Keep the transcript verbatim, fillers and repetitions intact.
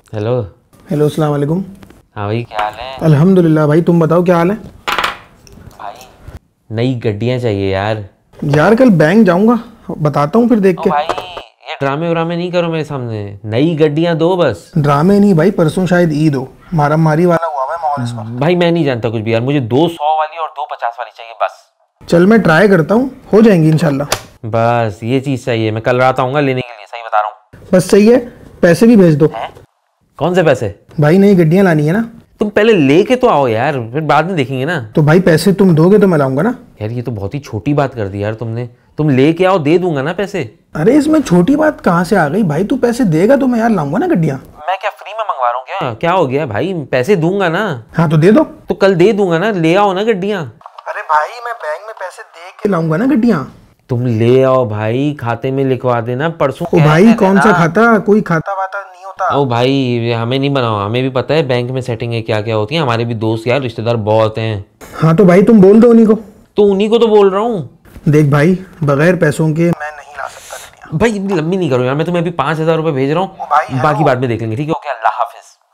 Hello. Hello, अस्सलाम वालेकुम। हाँ भाई, क्या हाल है? अल्हम्दुलिल्लाह भाई, तुम बताओ क्या हाल है? भाई नई गड्डियाँ चाहिए यार। यार कल बैंक जाऊंगा, बताता हूँ फिर देख ओ के। भाई, ये ड्रामे व्रामे नहीं करो मेरे सामने। नई गड्डियाँ दो बस। ड्रामे नहीं भाई, परसों शायद ईद हो, मारा मारी वाला हुआ हुआ है माहौल इस बार। भाई मैं नहीं जानता कुछ भी यार, मुझे दो सौ वाली और दो पचास वाली चाहिए बस। चल मैं ट्राई करता हूँ, हो जाएंगी इंशाल्लाह। बस ये चीज़ चाहिए। मैं कल रात आऊँगा लेने के लिए, सही बता रहा हूँ। बस सही है, पैसे भी भेज दो। हैं? कौन से पैसे? भाई नई गड्डियाँ लानी है ना। तुम पहले लेके तो आओ यार, फिर बाद में देखेंगे ना। तो भाई पैसे तुम दोगे तो मैं लाऊंगा ना। यार ये तो बहुत ही छोटी बात कर दी यार तुमने। तुम लेके आओ, दे दूंगा ना पैसे। अरे इसमें छोटी बात कहाँ से आ गई भाई, तू पैसे देगा तो मैं यार लाऊंगा ना गड्डियाँ। मैं क्या फ्री में मंगवा रहा हूँ क्या? क्या हो गया भाई, पैसे दूंगा ना। हाँ तो दे दो। तो कल दे दूंगा ना, ले आओ ना गड्डियाँ। अरे भाई मैं बैंक में पैसे दे के लाऊंगा ना गड्डियाँ। तुम ले आओ भाई, खाते में लिखवा देना परसों। ओ भाई कौन सा खाता, कोई खाता वाता नहीं होता। ओ भाई हमें नहीं बनाओ, हमें भी पता है बैंक में सेटिंग क्या क्या होती है। हमारे भी दोस्त यार, रिश्तेदार बहुत हैं। हाँ तो भाई तुम बोल दो उन्हीं को। तो उन्हीं को तो बोल रहा हूँ। देख भाई, बगैर पैसों के मैं नहीं ला सकता गड्डियाँ। भाई इतनी लंबी नहीं करो यार, मैं तुम्हें अभी पाँच हजार रुपये भेज रहा ओ भाई, हूँ, बाकी बाद में देख लेंगे, ठीक है? ओके, अल्लाह हाफिज।